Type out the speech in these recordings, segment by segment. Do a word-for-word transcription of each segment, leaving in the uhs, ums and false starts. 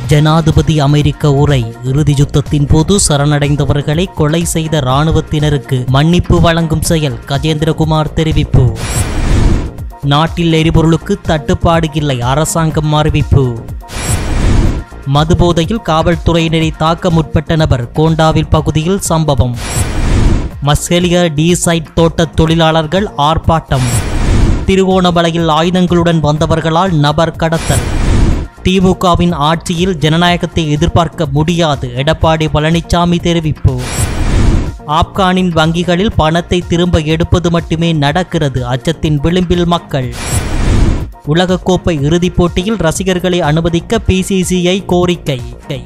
ஜனாதிபதி அமெரிக்க உரை. இறுதி யுத்தத்தின் போது சரணடைந்தவர்களை கொலை செய்த இராணுவத்தினருக்கு மன்னிப்பு வழங்கும் செயல். கஜேந்திரகுமார் தெரிவிப்பு. நாட்டில் எரிபொருளுக்கு தட்டுப்பாடு இல்லை, அரசாங்கம் அறிவிப்பு. மதுபோதையில் காவல்துறையினரை தாக்க முற்பட்ட நபர் கோண்டாவில் பகுதியில் சம்பவம். மஸ்கெலியா டி சைட் தோட்ட தொழிலாளர்கள் ஆர்ப்பாட்டம். திருகோணமலையில் ஆயுதங்களுடன் வந்தவர்களால் நபர் கடத்தல். திமுகவின் ஆட்சியில் ஜனநாயகத்தை எதிர்பார்க்க முடியாது, எடப்பாடி பழனிசாமி தெரிவிப்பு. ஆப்கானின் வங்கிகளில் பணத்தை திரும்ப எடுப்பது மட்டுமே நடக்கிறது, அச்சத்தின் விளிம்பில் மக்கள். உலகக்கோப்பை இறுதிப் போட்டியில் ரசிகர்களை அனுமதிக்க பிசிசிஐ கோரிக்கை.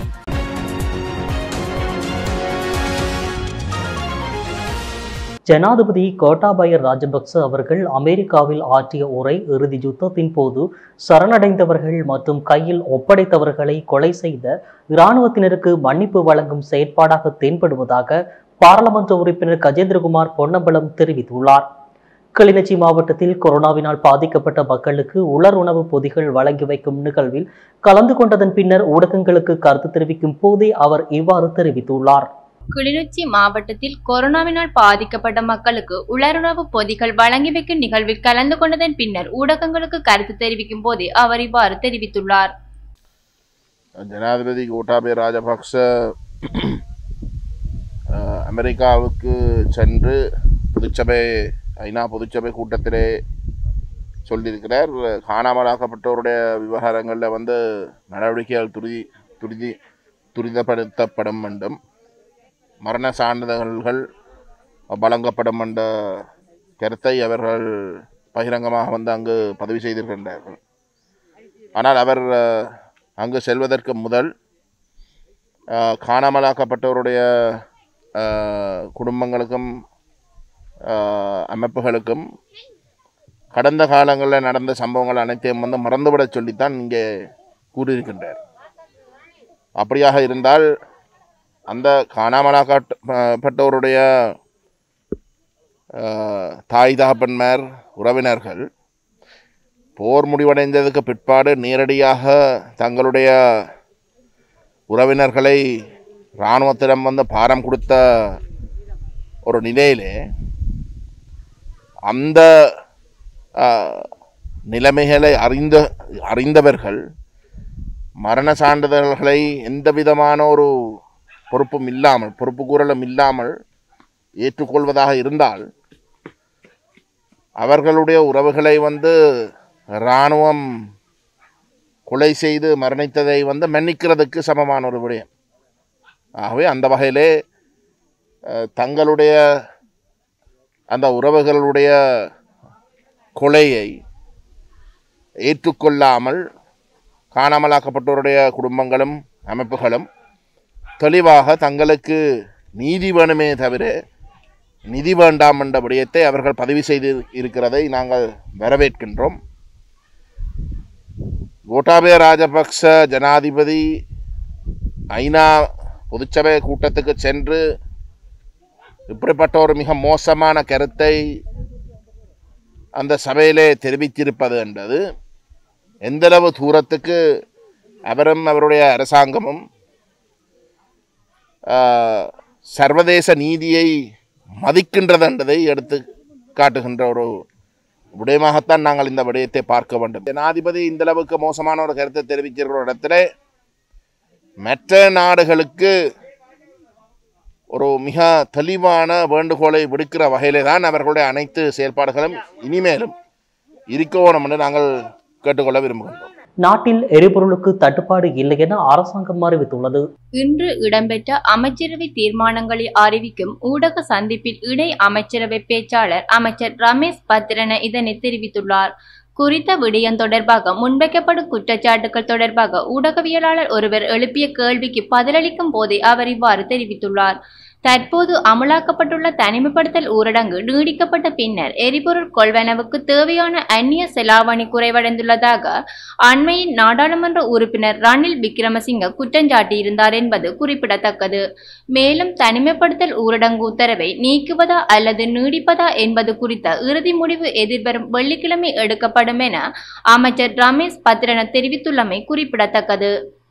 ஜனாதிபதி கோட்டாபய ராஜபக்ச அவர்கள் அமெரிக்காவில் ஆற்றிய உரை இறுதி யுத்தத்தின் போது சரணடைந்தவர்கள் மற்றும் கையில் ஒப்படைத்தவர்களை கொலை செய்த இராணுவத்தினருக்கு மன்னிப்பு வழங்கும் செயற்பாடாக தென்படுவதாக பாராளுமன்ற உறுப்பினர் கஜேந்திரகுமார் பொன்னம்பலம் தெரிவித்துள்ளார். கிளிநொச்சி மாவட்டத்தில் கொரோனாவினால் பாதிக்கப்பட்ட மக்களுக்கு உலர் உணவு பொதிகள் வழங்கி வைக்கும் நிகழ்வில் கலந்து கொண்டதன் பின்னர் ஊடகங்களுக்கு கருத்து தெரிவிக்கும் போதே அவர் இவ்வாறு தெரிவித்துள்ளார். கிளிநொச்சி மாவட்டத்தில் கொரோனாவினால் பாதிக்கப்பட்ட மக்களுக்கு உலருணவு பொதிகள் வழங்கி வைக்கும் நிகழ்வில் கலந்து கொண்டதன் பின்னர் ஊடகங்களுக்கு கருத்து தெரிவிக்கும் போதே அவர் இவ்வாறு தெரிவித்துள்ளார். ஜனாதிபதி கோட்டாபய ராஜபக்ச அமெரிக்காவுக்கு சென்று பொதுச்சபை ஐநா பொதுச்சபை கூட்டத்திலே சொல்லியிருக்கிறார். காணாமலாக்கப்பட்டவருடைய விவகாரங்களில் வந்து நடவடிக்கைகள் துரிதி துரிதி துரிதப்படுத்தப்படும் வேண்டும், மரண சான்றிதழ்கள் வழங்கப்படும் என்ற கருத்தை அவர்கள் பகிரங்கமாக வந்து அங்கு பதிவு செய்திருக்கின்றார்கள். ஆனால் அவர் அங்கு செல்வதற்கு முதல் காணாமலாக்கப்பட்டவருடைய குடும்பங்களுக்கும் அமைப்புகளுக்கும் கடந்த காலங்களில் நடந்த சம்பவங்கள் அனைத்தையும் வந்து மறந்துவிட சொல்லித்தான் இங்கே கூறியிருக்கின்றார். அப்படியாக இருந்தால் அந்த காணாமலாக்கப்பட்டவருடைய தாய் தகப்பன்மார் உறவினர்கள் போர் முடிவடைந்ததுக்கு பிற்பாடு நேரடியாக தங்களுடைய உறவினர்களை இராணுவத்திடம் வந்து பாரம் கொடுத்த ஒரு நிலையிலே அந்த நிலைமைகளை அறிந்த அறிந்தவர்கள் மரண சான்றிதழ்களை எந்த விதமான ஒரு பொறுப்பும் இல்லாமல் பொறுப்பு கூறலும் இல்லாமல் ஏற்றுக்கொள்வதாக இருந்தால் அவர்களுடைய உறவுகளை வந்து இராணுவம் கொலை செய்து மரணித்ததை வந்து மன்னிக்கிறதுக்கு சமமான ஒரு விடயம். ஆகவே அந்த வகையிலே தங்களுடைய அந்த உறவுகளுடைய கொலையை ஏற்றுக்கொள்ளாமல் காணாமலாக்கப்பட்டவருடைய குடும்பங்களும் அமைப்புகளும் தெளிவாக தங்களுக்கு நீதி வேணுமே தவிர நிதி வேண்டாம் என்ற விடயத்தை அவர்கள் பதிவு செய்து இருக்கிறதை நாங்கள் வரவேற்கின்றோம். கோட்டாபய ராஜபக்ச ஜனாதிபதி ஐநா பொதுச்சபை கூட்டத்துக்கு சென்று இப்படிப்பட்ட ஒரு மிக மோசமான கருத்தை அந்த சபையிலே தெரிவித்திருப்பது என்பது எந்தளவு தூரத்துக்கு அவரும் அவருடைய அரசாங்கமும் சர்வதேச நீதியை மதிக்கின்றது என்பதை எடுத்து காட்டுகின்ற ஒரு விடயமாகத்தான் நாங்கள் இந்த விடயத்தை பார்க்க வேண்டும். ஜனாதிபதி இந்த அளவுக்கு மோசமான ஒரு கருத்தை தெரிவிக்கிற இடத்துல மற்ற நாடுகளுக்கு ஒரு மிக தெளிவான வேண்டுகோளை விடுக்கிற வகையிலே தான் அவர்களுடைய அனைத்து செயல்பாடுகளும் இனிமேலும் இருக்கணும் என்று நாங்கள் கேட்டுக்கொள்ள விரும்புகின்றோம். நாட்டில் எரிபொருளுக்கு தட்டுப்பாடு இல்லை என அரசாங்கம் அறிவித்துள்ளது. இன்று இடம்பெற்ற அமைச்சரவை தீர்மானங்களை அறிவிக்கும் ஊடக சந்திப்பில் இணை அமைச்சரவை பேச்சாளர் அமைச்சர் ரமேஷ் பத்ரன இதனை தெரிவித்துள்ளார். குறித்த விடயம் தொடர்பாக முன்வைக்கப்படும் குற்றச்சாட்டுகள் தொடர்பாக ஊடகவியலாளர் ஒருவர் எழுப்பிய கேள்விக்கு பதிலளிக்கும் போதே அவர் இவ்வாறு தெரிவித்துள்ளார். தற்போது அமலாக்கப்பட்டுள்ள தனிமைப்படுத்தல் ஊரடங்கு நீடிக்கப்பட்ட பின்னர் எரிபொருள் கொள்வனவுக்கு தேவையான அந்நிய செலாவணி குறைவடைந்துள்ளதாக அண்மையில் நாடாளுமன்ற உறுப்பினர் ரணில் விக்ரமசிங்க குற்றஞ்சாட்டியிருந்தார் என்பது குறிப்பிடத்தக்கது. மேலும் தனிமைப்படுத்தல் ஊரடங்கு உத்தரவை நீக்குவதா அல்லது நீடிப்பதா என்பது குறித்த இறுதி முடிவு எதிர்வரும் வெள்ளிக்கிழமை எடுக்கப்படும் என அமைச்சர் ரமேஷ் பத்ரன தெரிவித்துள்ளமை குறிப்பிடத்தக்கது.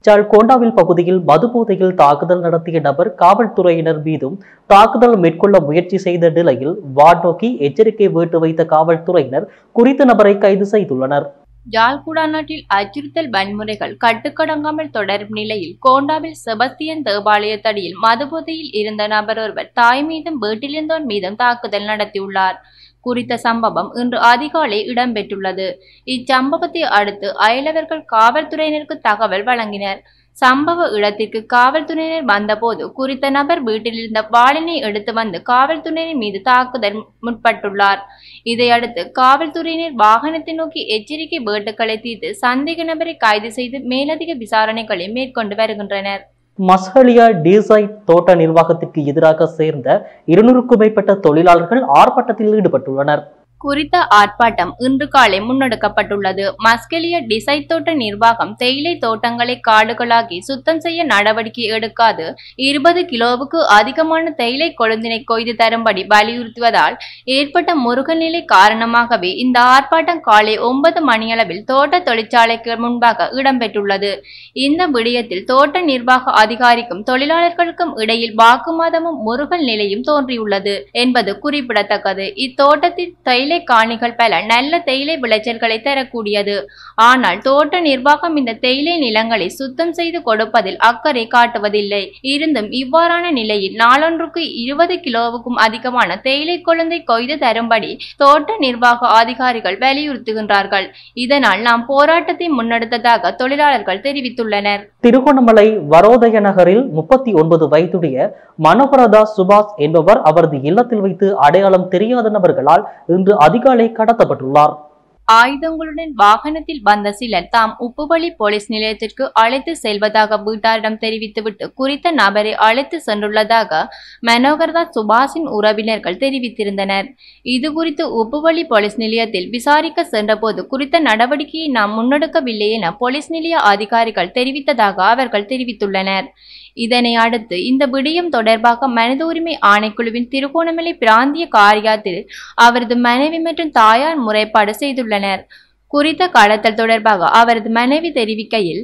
ஜாழ்கோண்டாவில் பகுதியில் மதுபோதையில் தாக்குதல் நடத்திய நபர் காவல்துறையினர் மீதும் தாக்குதல் மேற்கொள்ள முயற்சி செய்த நிலையில் வானோக்கி எச்சரிக்கை வேட்டு வைத்த காவல்துறையினர் குறித்த நபரை கைது செய்துள்ளனர். ஜாழ்குடா நாட்டில் அச்சுறுத்தல் வன்முறைகள் கட்டுக்கடங்காமல் தொடரும் நிலையில் கோண்டாவில் செபஸ்தியன் தேவாலயத்தடியில் மதுபோதையில் இருந்த நபர் ஒருவர் தாய் மீதும் வீட்டிலிருந்தோர் மீதும் தாக்குதல் நடத்தியுள்ளார். குறித்த சம்பவம் இன்று அதிகாலை இடம்பெற்றுள்ளது. இச்சம்பவத்தை அடுத்து அயலவர்கள் காவல்துறையினருக்கு தகவல் வழங்கினர். சம்பவ இடத்திற்கு காவல்துறையினர் வந்தபோது குறித்த நபர் வீட்டில் இருந்த வாளினை எடுத்து வந்து காவல்துறையினர் மீது தாக்குதல் முற்பட்டுள்ளார். இதையடுத்து காவல்துறையினர் வாகனத்தை நோக்கி எச்சரிக்கை வேட்டுக்களை தீர்த்து சந்தேக நபரை கைது செய்து மேலதிக விசாரணைகளை மேற்கொண்டு வருகின்றனர். மஸ்ஹலியா டீசைட் தோட்ட நிர்வாகத்திற்கு எதிராக சேர்ந்த இருநூறுக்கும் மேற்பட்ட தொழிலாளர்கள் ஆர்ப்பாட்டத்தில் ஈடுபட்டுள்ளனர். குறித்த ஆர்ப்பாட்டம் இன்று காலை முன்னெடுக்கப்பட்டுள்ளது. மஸ்கெலியா டிசைட் தோட்ட நிர்வாகம் தேயிலை தோட்டங்களை காடுகளாக்கி சுத்தம் செய்ய நடவடிக்கை எடுக்காது இருபது கிலோவுக்கு அதிகமான தேயிலை கொழுந்தினை கொய்து தரும்படி வலியுறுத்துவதால் ஏற்பட்ட முருகல் நிலை காரணமாகவே இந்த ஆர்ப்பாட்டம் காலை ஒன்பது மணியளவில் தோட்ட தொழிற்சாலைக்கு முன்பாக இடம்பெற்றுள்ளது. இந்த விடயத்தில் தோட்ட நிர்வாக அதிகாரிக்கும் தொழிலாளர்களுக்கும் இடையில் வாக்குவாதமும் முருகல் நிலையும் தோன்றியுள்ளது என்பது குறிப்பிடத்தக்கது. இத்தோட்டத்தில் தேயிலை காணிகள் பல நல்ல தேயிலை விளைச்சல்களை தரக்கூடியது. ஆனால் தோட்ட நிர்வாகம் இந்த தேயிலை நிலங்களை சுத்தம் செய்து கொடுப்பதில் அக்கறை காட்டுவதில்லை. இருந்தும் இவ்வாறான நிலையில் நாளொன்றுக்கு இருபது கிலோவுக்கும் அதிகமான தேயிலை கொழுந்தை கொய்து தரும்படி தோட்ட நிர்வாக அதிகாரிகள் வலியுறுத்துகின்றார்கள். இதனால் நாம் போராட்டத்தை முன்னெடுத்ததாக தொழிலாளர்கள் தெரிவித்துள்ளனர். திருகோணமலை வரோதய நகரில் முப்பத்தி ஒன்பது வயதுடைய மனோகரதா சுபாஷ் என்பவர் அவரது இல்லத்தில் வைத்து அடையாளம் தெரியாத நபர்களால் இன்று அதிகாலை கடத்தப்பட்டுள்ளார். ஆயுதங்களுடன் வாகனத்தில் வந்த சிலர் தாம் உப்புவழி போலீஸ் நிலையத்திற்கு அழைத்து செல்வதாக வீட்டாரிடம் தெரிவித்துவிட்டு குறித்த நபரை அழைத்து சென்றுள்ளதாக மனோகர்தாஸ் சுபாஷின் உறவினர்கள் தெரிவித்திருந்தனர். இதுகுறித்து உப்புவழி போலீஸ் நிலையத்தில் விசாரிக்க சென்றபோது குறித்த நடவடிக்கையை நாம் முன்னெடுக்கவில்லை என போலீஸ் நிலைய அதிகாரிகள் தெரிவித்ததாக அவர்கள் தெரிவித்துள்ளனர். இதனை அடுத்து இந்த விடயம் தொடர்பாக மனித உரிமை ஆணைக்குழுவின் திருகோணமலை பிராந்திய காரியத்தில் அவரது மனைவி மற்றும் தாயார் முறைப்பாடு செய்துள்ளனர். குறித்த கடத்தல் தொடர்பாக அவரது மனைவி தெரிவிக்கையில்,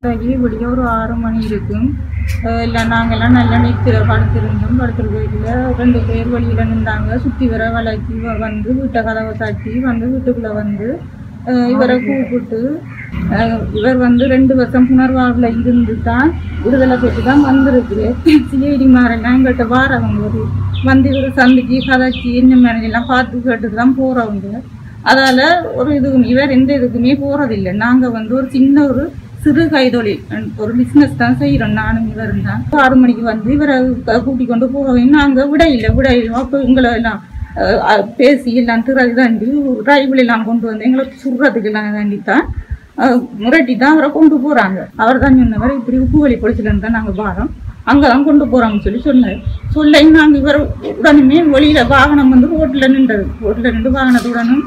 ஒரு ஆறு மணி இருக்கும், இல்லை நாங்கள்லாம் நல்ல நேரத்தில் படுத்திருந்தோம். படுத்திருக்கையில் ரெண்டு பேர் வழியில் நின்றாங்க. சுற்றி வர வளைச்சி வந்து வீட்டை கதவை தட்டி வந்து வீட்டுக்குள்ளே வந்து இவரை கூப்பிட்டு இவர் வந்து ரெண்டு வருஷம் புனர்வாழ்வில் இருந்து தான் விடுதலை பெற்று தான் வந்திருக்கு. சிஐடி மாரெல்லாம் எங்கள்கிட்ட வாரவங்க ஒரு வந்து இவர் சந்திச்சு கதைச்சி என்ன மேனேஜெல்லாம் பார்த்து கேட்டுட்டு தான் போகிறவங்க. அதால் ஒரு இது இவர் எந்த இதுக்குமே போகிறதில்லை. நாங்கள் வந்து ஒரு சின்ன ஒரு சிறு கைதொழில் ஒரு பிஸ்னஸ் தான் செய்கிறோம். நானும் இவர் தான் ஆறு மணிக்கு வந்து இவரை கூட்டிக் கொண்டு போகவே நாங்கள் விட இல்லை விட இல்லை அப்போ எங்களை எல்லாம் பேசி எல்லாம் திறகு தாண்டி டிரைவில் எல்லாம் கொண்டு வந்து எங்களை சுடுறதுக்கு எல்லாம் தாண்டி தான் முரட்டி தான் அவரை கொண்டு போகிறாங்க. அவர் தான் சொன்னவர் இப்படி உப்புவழி பொழிச்சிலன்னு தான் நாங்கள் வாரோம், அங்கே தான் கொண்டு போகிறோம்னு சொல்லி சொன்னார். சொல்ல நாங்கள் இவர் உடனே வெளியில் வாகனம் வந்து ரோட்டில் நின்றது. ரோட்டில் நின்று வாகனத்துடனும்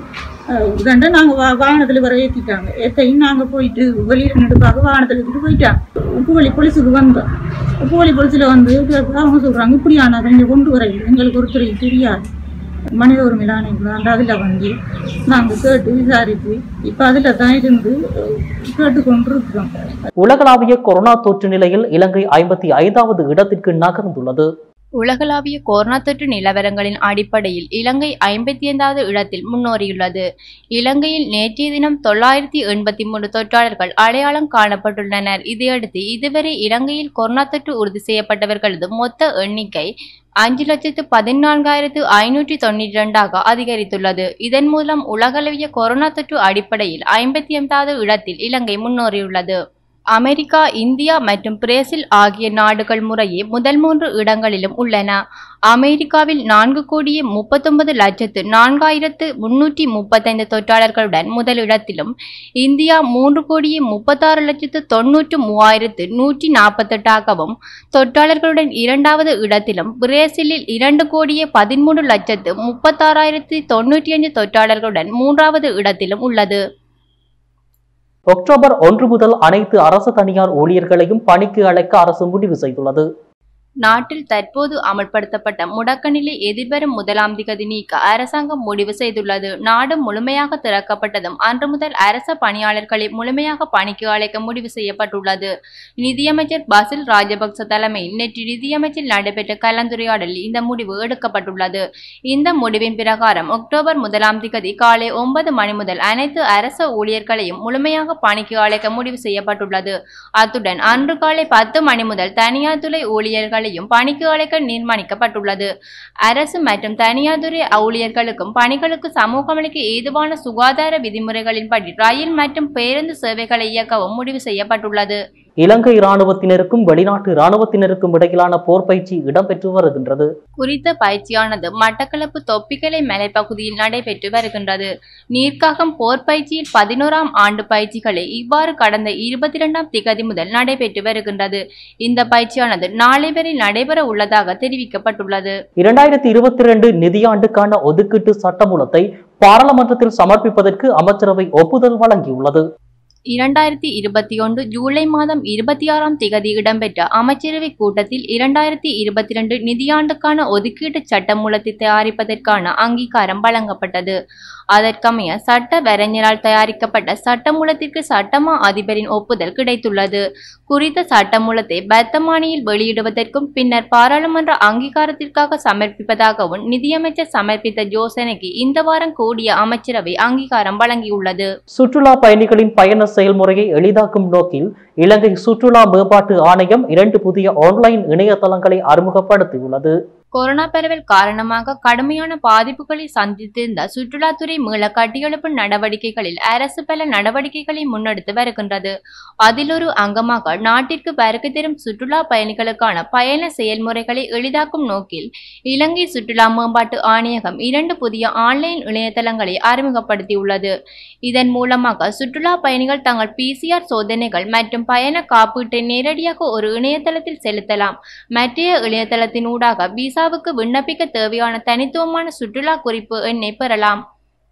உடனே நாங்கள் வா வாகனத்தில் இவரை ஏற்றிட்டாங்க. ஏற்றையும் நாங்கள் போயிட்டு வெளியில் நின்று பார்க்க வாகனத்தில் எடுத்துட்டு போயிட்டாங்க. உப்புவழி பொலிசுக்கு வந்தோம். உப்புவழி பொலிசில் வந்து அவங்க சொல்கிறாங்க இப்படி ஆனால் இங்கே கொண்டு வர எங்களுக்கு ஒருத்தர் தெரியாது. மனித உரிமை ஆணைக்குழு அந்த அதில் வந்து நாங்கள் கேட்டு விசாரித்து இப்போ அதில் தான் இருந்து கேட்டுக்கொண்டு இருக்கிறோம். உலகளாவிய கொரோனா தொற்று நிலையில் இலங்கை ஐம்பத்தி ஐந்தாவது இடத்திற்கு நகர்ந்துள்ளது. உலகளாவிய கொரோனா தொற்று நிலவரங்களின் அடிப்படையில் இலங்கை ஐம்பத்தி ஐந்தாவது இடத்தில் முன்னேறியுள்ளது. இலங்கையில் நேற்றைய தினம் தொள்ளாயிரத்தி எண்பத்தி மூன்று தொற்றாளர்கள் அடையாளம் காணப்பட்டுள்ளனர். இதையடுத்து இதுவரை இலங்கையில் கொரோனா தொற்று உறுதி செய்யப்பட்டவர்களது மொத்த எண்ணிக்கை அஞ்சு லட்சத்து பதினான்காயிரத்து ஐநூற்றி தொண்ணூற்றி இரண்டாக அதிகரித்துள்ளது. இதன் மூலம் உலகளவிய கொரோனா தொற்று அடிப்படையில் ஐம்பத்தி ஐந்தாவது இடத்தில் இலங்கை முன்னேறியுள்ளது. அமெரிக்கா, இந்தியா மற்றும் பிரேசில் ஆகிய நாடுகள் முறையே முதல் மூன்று இடங்களிலும் உள்ளன. அமெரிக்காவில் நான்கு கோடியே முப்பத்தொன்பது லட்சத்து நான்காயிரத்து முன்னூற்றி முப்பத்தைந்து தொற்றாளர்களுடன் முதலிடத்திலும், இந்தியா மூன்று கோடியே முப்பத்தாறு லட்சத்து தொன்னூற்று மூவாயிரத்து நூற்றி நாற்பத்தெட்டாகவும் தொற்றாளர்களுடன் இரண்டாவது இடத்திலும், பிரேசிலில் இரண்டு கோடியே பதிமூன்று லட்சத்து முப்பத்தாறாயிரத்தி தொன்னூற்றி அஞ்சு தொற்றாளர்களுடன் மூன்றாவது இடத்திலும் உள்ளது. அக்டோபர் ஒன்று முதல் அனைத்து அரசு தனியார் ஊழியர்களையும் பணிக்கு அழைக்க அரசு முடிவு செய்துள்ளது. நாட்டில் தற்போது அமல்படுத்தப்பட்ட முடக்க நிலை எதிர்வரும் முதலாம் திகதி நீக்க அரசாங்கம் முடிவு செய்துள்ளது. நாடு முழுமையாக திறக்கப்பட்டதும் அன்று முதல் அரச பணியாளர்களை முழுமையாக பணிக்கு அழைக்க முடிவு செய்யப்பட்டுள்ளது. நிதியமைச்சர் பசில் ராஜபக்ச தலைமையில் நேற்று நிதியமைச்சில் நடைபெற்ற கலந்துரையாடலில் இந்த முடிவு எடுக்கப்பட்டுள்ளது. இந்த முடிவின் பிரகாரம் அக்டோபர் முதலாம் திகதி காலை ஒன்பது மணி முதல் அனைத்து அரச ஊழியர்களையும் முழுமையாக பணிக்கு அழைக்க முடிவு செய்யப்பட்டுள்ளது. அத்துடன் அன்று காலை பத்து மணி முதல் தனியார் துறை ஊழியர்கள் பணிக்கு அழைக்க நிர்மாணிக்கப்பட்டுள்ளது. அரசு மற்றும் தனியார் துறை ஊழியர்களுக்கும் பணிகளுக்கு சமூகமளிக்க ஏதுவான சுகாதார விதிமுறைகளின்படி ரயில் மற்றும் பேருந்து சேவைகளை இயக்கவும் முடிவு செய்யப்பட்டுள்ளது. இலங்கை இராணுவத்தினருக்கும் வெளிநாட்டு இராணுவத்தினருக்கும் இடையிலான போர் பயிற்சி இடம்பெற்று வருகின்றது. குறித்த பயிற்சியானது மட்டக்களப்பு தொப்பிக்கலை மலைப்பகுதியில் நடைபெற்று வருகின்றது. நீர்க்காகம் போர் பயிற்சியில் பதினோராம் ஆண்டு பயிற்சிகளை இவ்வாறு கடந்த இருபத்தி இரண்டாம் திகதி முதல் நடைபெற்று வருகின்றது. இந்த பயிற்சியானது நாளை வரை நடைபெற உள்ளதாக தெரிவிக்கப்பட்டுள்ளது. இரண்டாயிரத்தி இருபத்தி இரண்டு நிதியாண்டுக்கான ஒதுக்கீட்டு சட்டமூலத்தை பாராளுமன்றத்தில் சமர்ப்பிப்பதற்கு அமைச்சரவை ஒப்புதல் வழங்கியுள்ளது. இரண்டாயிரத்தி இருபத்தி ஒன்று ஜூலை மாதம் இருபத்தி ஆறாம் திகதி இடம்பெற்ற அமைச்சரவை கூட்டத்தில் இரண்டாயிரத்தி இருபத்தி இரண்டு நிதியாண்டுக்கான ஒதுக்கீட்டு சட்டமூலத்தை தயாரிப்பதற்கான அங்கீகாரம் வழங்கப்பட்டது. அதற்கமைய சட்ட வரைஞரால் தயாரிக்கப்பட்ட சட்டமூலத்திற்கு சட்டமா அதிபரின் ஒப்புதல் கிடைத்துள்ளது. குறித்த சட்டமூலத்தை வர்த்தமானியில் வெளியிடுவதற்கும் பின்னர் பாராளுமன்ற அங்கீகாரத்திற்காக சமர்ப்பிப்பதாகவும் நிதியமைச்சர் சமர்ப்பித்த யோசனைக்கு இந்த வாரம் கூடிய அமைச்சரவை அங்கீகாரம் வழங்கியுள்ளது. சுற்றுலா பயணிகளின் பயண செயல்முறையை எளிதாக்கும் நோக்கில் இலங்கை சுற்றுலா மேம்பாட்டு ஆணையம் இரண்டு புதிய ஆன்லைன் இணையதளங்களை அறிமுகப்படுத்தியுள்ளது. கொரோனா பரவல் காரணமாக கடுமையான பாதிப்புகளை சந்தித்திருந்த சுற்றுலாத்துறை மீள கட்டியெழுப்பு நடவடிக்கைகளில் அரசு பல நடவடிக்கைகளை முன்னெடுத்து வருகின்றது. அதில் ஒரு அங்கமாக நாட்டிற்கு வருகை தரும் சுற்றுலா பயணிகளுக்கான பயண செயல்முறைகளை எளிதாக்கும் நோக்கில் இலங்கை சுற்றுலா மேம்பாட்டு ஆணையகம் இரண்டு புதிய ஆன்லைன் இணையதளங்களை அறிமுகப்படுத்தியுள்ளது. இதன் மூலமாக சுற்றுலா பயணிகள் தங்கள் பிசிஆர் சோதனைகள் மற்றும் பயண காப்பீட்டை நேரடியாக ஒரு இணையதளத்தில் செலுத்தலாம். மற்றைய இணையதளத்தின் ஊடாக விசாவுக்கு விண்ணப்பிக்க தேவையான தனித்துவமான சுற்றுலா குறிப்பு எண்ணை பெறலாம்.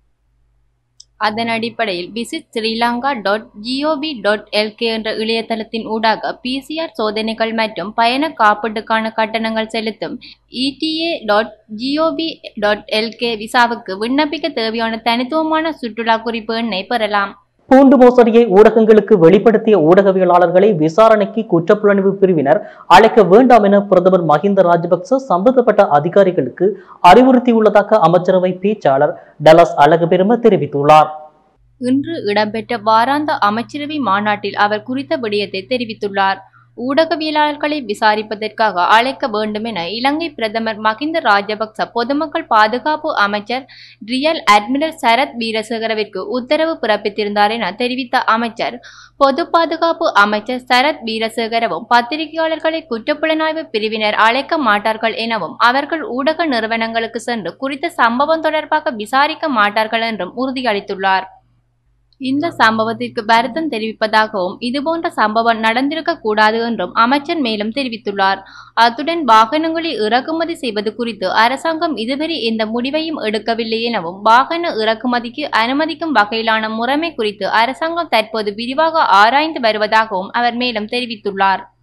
அதன் அடிப்படையில் visit Sri Lanka dot GOV dot L K என்ற இணையதளத்தின் ஊடாக பிசிஆர் சோதனைகள் மற்றும் பயண காப்பீட்டுக்கான கட்டணங்கள் செலுத்தும் ETA dot GOV dot LK விசாவுக்கு விண்ணப்பிக்க தேவையான தனித்துவமான சுற்றுலா குறிப்பு எண்ணை பெறலாம். பூண்டு மோசடியை ஊடகங்களுக்கு வெளிப்படுத்திய ஊடகவியலாளர்களை விசாரணைக்கு குற்றப்புலனாய்வு பிரிவினர் அழைக்க வேண்டாம் என பிரதமர் மஹிந்த ராஜபக்ச சம்பந்தப்பட்ட அதிகாரிகளுக்கு அறிவுறுத்தியுள்ளதாக அமைச்சரவை பேச்சாளர் டலஸ் அழகுபெரும தெரிவித்துள்ளார். இன்று இடம்பெற்ற வாராந்த அமைச்சரவை மாநாட்டில் அவர் குறித்த விடயத்தை தெரிவித்துள்ளார். ஊடகவியலாளர்களை விசாரிப்பதற்காக அழைக்க வேண்டும் என இலங்கை பிரதமர் மஹிந்த ராஜபக்ச பொதுமக்கள் பாதுகாப்பு அமைச்சர் ரியல் அட்மிரல் சரத் வீரசேகரவிற்கு உத்தரவு பிறப்பித்திருந்தார் என தெரிவித்த அமைச்சர், பொது பாதுகாப்பு அமைச்சர் சரத் வீரசேகரவும் பத்திரிகையாளர்களை குற்றப்புலனாய்வு பிரிவினர் அழைக்க மாட்டார்கள் எனவும் அவர்கள் ஊடக நிறுவனங்களுக்கு சென்று குறித்த சம்பவம் தொடர்பாக விசாரிக்க மாட்டார்கள் என்றும் உறுதியளித்துள்ளார். இந்த சம்பவத்திற்கு வருத்தம் தெரிவிப்பதாகவும் இதுபோன்ற சம்பவம் நடந்திருக்க கூடாது என்றும் அமைச்சர் மேலும் தெரிவித்துள்ளார். அத்துடன் வாகனங்களை இறக்குமதி செய்வது குறித்து அரசாங்கம் இதுவரை எந்த முடிவையும் எடுக்கவில்லை எனவும் வாகன இறக்குமதிக்கு அனுமதிக்கும் வகையிலான முறைமை குறித்து அரசாங்கம் தற்போது விரிவாக ஆராய்ந்து வருவதாகவும் அவர் மேலும் தெரிவித்துள்ளார்.